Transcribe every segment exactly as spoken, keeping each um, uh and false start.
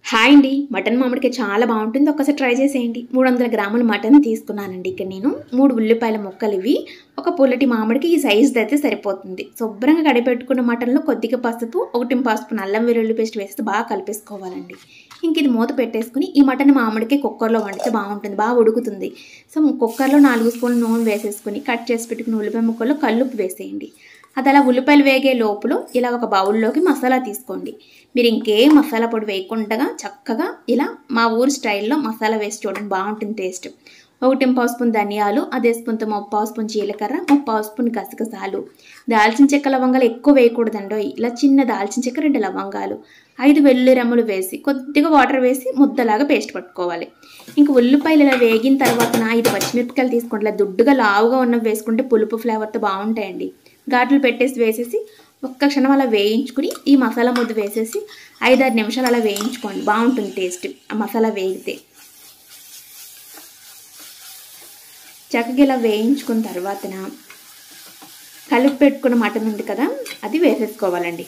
Hi అండి. Mutton మామిడికాయ చాలా బాగుంటుంది. ఒక్కసారి ట్రై చేసేయండి. మూడు వందల గ్రాముల మటన్ తీసుకున్నానండి. ఇక్కడ నేను మూడు ఉల్లిపాయల ముక్కలు ఇవి ఒక పుల్లటి మామిడికి ఈ సైజుది అయితే సరిపోతుంది. శుభ్రంగా కడిపెట్టుకున్న మటన్లో కొద్దిగా పసుపు, ఒకటి పసుపు అల్లం వెల్లుల్లి పేస్ట్ వేస్తే బాగా కలిపేసుకోవాలండి. ఇంక ఇది మూత పెట్టేసుకుని ఈ మటన్ మామిడికి కుక్కర్లో వండితే బాగుంటుంది, బాగా ఉడుకుతుంది. సో కుక్కర్లో నాలుగు స్పూన్లు నూనె వేసేసుకుని కట్ చేసి పెట్టుకుని ఉల్లిపాయ ముక్కల్లో కల్లుప్పు వేసేయండి. అది అలా ఉల్లిపాయలు వేగే లోపల ఇలా ఒక బౌల్లోకి మసాలా తీసుకోండి. మీరు ఇంకే మసాలా పొడి వేయకుండా చక్కగా ఇలా మా ఊరు స్టైల్లో మసాలా వేసి చూడండి, బాగుంటుంది టేస్ట్. ఒకటి పావు స్పూన్ ధనియాలు, అదే స్పూన్తో ముప్పావు స్పూన్ జీలకర్ర, ముప్పావు స్పూన్ గసగసాలు, దాల్చిన చెక్క లవంగాలు ఎక్కువ వేయకూడదండో. ఇలా చిన్న దాల్చిన చెక్క రెండు లవంగాలు, ఐదు వెల్లుల్లి రెమ్మలు వేసి కొద్దిగా వాటర్ వేసి ముద్దలాగా పేస్ట్ పట్టుకోవాలి. ఇంకా ఉల్లిపాయలు ఇలా వేగిన తర్వాత ఐదు పచ్చిమిరపకాయలు తీసుకోండి. ఇలా దుడ్డుగా లావుగా ఉన్నవి వేసుకుంటే పులుపు ఫ్లేవర్తో బాగుంటాయండి. ఘాట్లు పెట్టేసి వేసేసి ఒక్క క్షణం అలా వేయించుకుని ఈ మసాలా ముద్ద వేసేసి ఐదారు నిమిషాలు అలా వేయించుకోండి, బాగుంటుంది టేస్ట్ ఆ మసాలా వేగితే. చక్కగా ఇలా వేయించుకున్న తర్వాతన కలిపి పెట్టుకున్న మటన్ ఉంది కదా, అది వేసేసుకోవాలండి.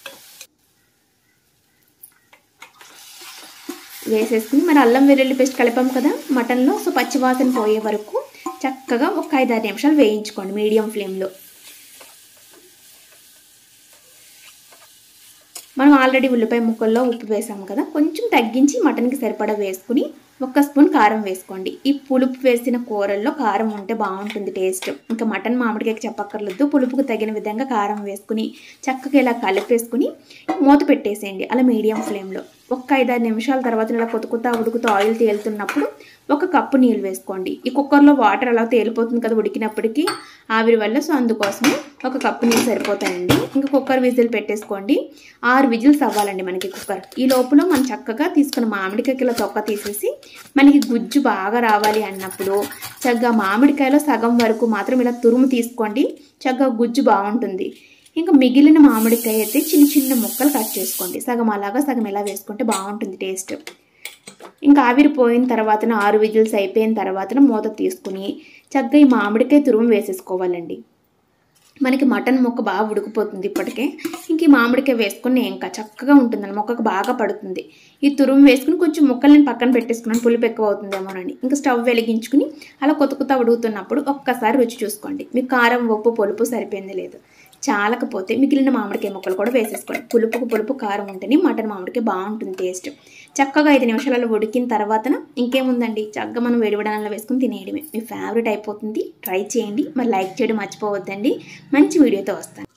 వేసేసుకుని మరి అల్లం వెల్లుల్లి పేస్ట్ కలిపాం కదా మటన్లో, సో పచ్చివాసన పోయే వరకు చక్కగా ఒక ఐదారు నిమిషాలు వేయించుకోండి మీడియం ఫ్లేమ్లో. మనం ఆల్రెడీ ఉల్లిపాయ ముక్కల్లో ఉప్పు వేసాము కదా, కొంచెం తగ్గించి మటన్కి సరిపడా వేసుకుని ఒక్క స్పూన్ కారం వేసుకోండి. ఈ పులుపు వేసిన కూరల్లో కారం ఉంటే బాగుంటుంది టేస్ట్. ఇంకా మటన్ మామిడికాయకి చెప్పక్కర్లేదు, పులుపుకు తగిన విధంగా కారం వేసుకుని చక్కగా ఇలా కలిపేసుకుని మూత పెట్టేసేయండి అలా మీడియం ఫ్లేమ్లో. ఒక్క ఐదారు నిమిషాల తర్వాత ఇలా కొత్త కొత్త ఉడుకుతూ ఆయిల్ తేలుతున్నప్పుడు ఒక కప్పు నీళ్ళు వేసుకోండి. ఈ కుక్కర్లో వాటర్ అలా తేలిపోతుంది కదా ఉడికినప్పటికీ ఆవిరి వల్ల, సో అందుకోసమే ఒక కప్పు నీళ్ళు సరిపోతాయండి. ఇంకా కుక్కర్ విజిల్ పెట్టేసుకోండి. ఆరు విజిల్స్ అవ్వాలండి మనకి కుక్కర్. ఈ లోపల మనం చక్కగా తీసుకున్న మామిడికాయకి ఇలా తొక్క తీసేసి మనకి గుజ్జు బాగా రావాలి అన్నప్పుడు చక్కగా మామిడికాయలో సగం వరకు మాత్రం ఇలా తురుము తీసుకోండి, చక్కగా గుజ్జు బాగుంటుంది. ఇంకా మిగిలిన మామిడికాయ అయితే చిన్న చిన్న ముక్కలు కట్ చేసుకోండి, సగం అలాగా సగం ఇలా వేసుకుంటే బాగుంటుంది టేస్ట్. ఇంకా ఆవిరి పోయిన తర్వాత ఆరు విజిల్స్ అయిపోయిన తర్వాత మూత తీసుకుని చక్కగా ఈ మామిడికాయ తురుము వేసేసుకోవాలండి. మనకి మటన్ ముక్క బాగా ఉడికిపోతుంది ఇప్పటికే. ఇంక ఈ మామిడికాయ వేసుకుని ఇంకా చక్కగా ఉంటుందని మొక్కకు బాగా పడుతుంది. ఈ తురుము వేసుకుని కొంచెం ముక్కలు నేను పక్కన పెట్టేసుకున్నాను, పులుపు ఎక్కువ అవుతుందేమోనని. ఇంకా స్టవ్ వెలిగించుకుని అలా కొత్త కొత్త ఉడుకుతున్నప్పుడు ఒక్కసారి రుచి చూసుకోండి, మీకు కారం ఉప్పు పులుపు సరిపోయింది లేదు. చాలకపోతే మిగిలిన మామిడికాయ ముక్కలు కూడా వేసేసుకోండి. పులుపుకు పులుపు కారం ఉంటేనే మటన్ మామిడికాయ బాగుంటుంది టేస్ట్. చక్కగా ఐదు నిమిషాలలో ఉడికిన తర్వాత ఇంకేముందండి, చక్కగా మనం వేడివడాలలో వేసుకుని తినేయడమే. మీ ఫేవరెట్ అయిపోతుంది. ట్రై చేయండి. మరి లైక్ చేయడం మర్చిపోవద్దండి. మంచి వీడియోతో వస్తాను.